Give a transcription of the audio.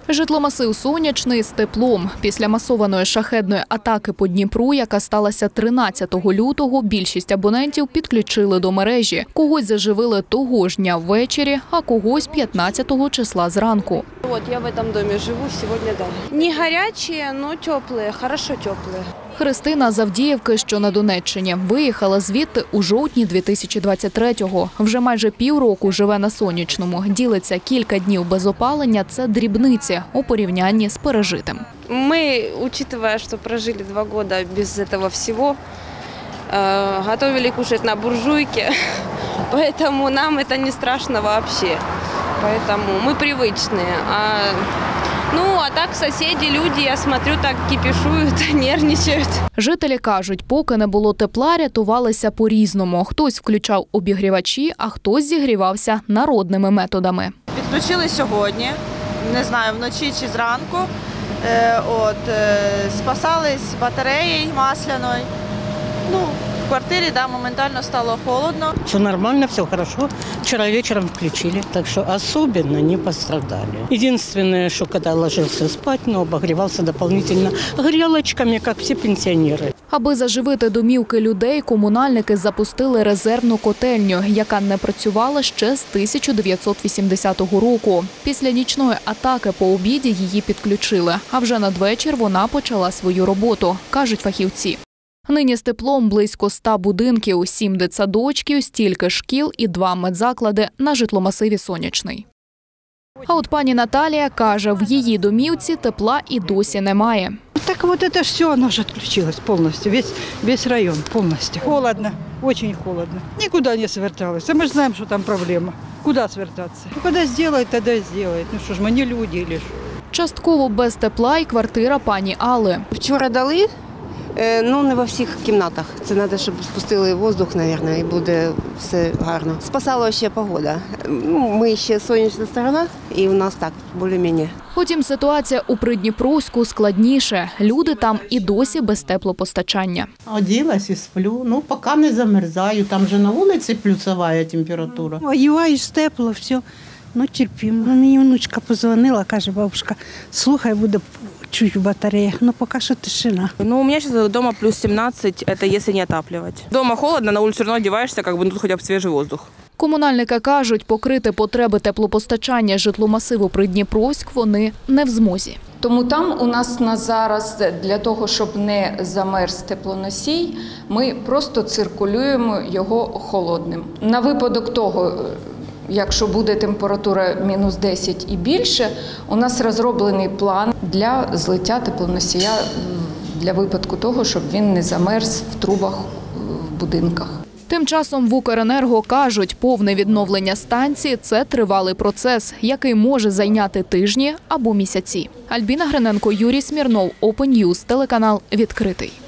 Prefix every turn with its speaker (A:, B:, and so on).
A: Житломасив Сонячний з теплом. Після масованої шахедної атаки по Дніпру, яка сталася 13 лютого, більшість абонентів підключили до мережі. Когось заживили того ж дня ввечері, а когось 15 числа зранку.
B: Вот я в этом доме живу, сегодня дали. Не горячие, но теплые, хорошо теплые.
A: Христина з Авдіївки, що на Донеччині, виїхала звідти у жовтні 2023-го. Вже майже півроку живе на Сонячному. Ділиться, кілька днів без опалення – це дрібниці у порівнянні з пережитим.
B: Мы, учитывая, что прожили 2 года без этого всего, готовили кушать на буржуйке, поэтому нам это не страшно вообще. Поэтому мы привычные. А так соседи, люди, я смотрю, так кипишують, нервничають.
A: Жителі кажуть, поки не було тепла, рятувалися по-різному. Хтось включав обігрівачі, а хтось зігрівався народними методами.
C: Підключили сьогодні, не знаю, вночі чи зранку. Спасались батареєю масляною. В квартире, моментально стало холодно.
D: Все нормально, все хорошо. Вчера вечером включили, так что особенно не пострадали. Единственное, что когда ложился спать, обогревался дополнительно грелочками, как все пенсионеры.
A: Аби заживити домівки людей, комунальники запустили резервну котельню, яка не працювала ще з 1980 року. Після нічної атаки по обіді її підключили, а вже надвечір вона почала свою роботу, кажуть фахівці. Нині з теплом близько 100 будинків, 7 дитсадочків, стільки шкіл і 2 медзаклади на житломасиві Сонячний. А от пані Наталія каже, в її домівці тепла і досі немає.
E: Так вот это все, оно же отключилось полностью, весь район полностью. Холодно, очень холодно. Никуда не сверталось. А мы же знаем, что там проблема. Куда свертаться? Когда сделает, тогда сделает. Что ж, мы не люди или что?
A: Частково без тепла і квартира пані Алли.
B: Вчора дали, не во всіх кімнатах. Це треба, щоб спустили воздух, мабуть, і буде все гарно. Спасала ще погода. Ми ще сонячна сторона, і у нас так, більш-менш.
A: Утім, ситуація у Придніпровську складніше. Люди там і досі без теплопостачання.
F: Оделась і сплю. Поки не замерзаю. Там же на вулиці плюсова температура.
E: Одіваюсь тепло, все. Терпимо. Мені внучка позвонила, каже, бабушка, слухай, буде чуть в батареях, поки що тишина.
G: У меня сейчас дома плюс 17, это если не отапливать. Дома холодно, на улицу все равно одеваешься, тут хотя б свежий воздух.
A: Комунальники кажуть, покрити потреби теплопостачання житломасиву Придніпровськ вони не в змозі.
H: Тому там у нас на зараз, для того, щоб не замерз теплоносій, ми просто циркулюємо його холодним. На випадок того, якщо буде температура мінус 10 і більше, у нас розроблений план для злиття теплоносія для випадку того, щоб він не замерз в трубах в будинках.
A: Тим часом в Укренерго кажуть, повне відновлення станції – це тривалий процес, який може зайняти тижні або місяці. Альбіна Гриненко, Юрій Смірнов, Open News, телеканал «Відкритий».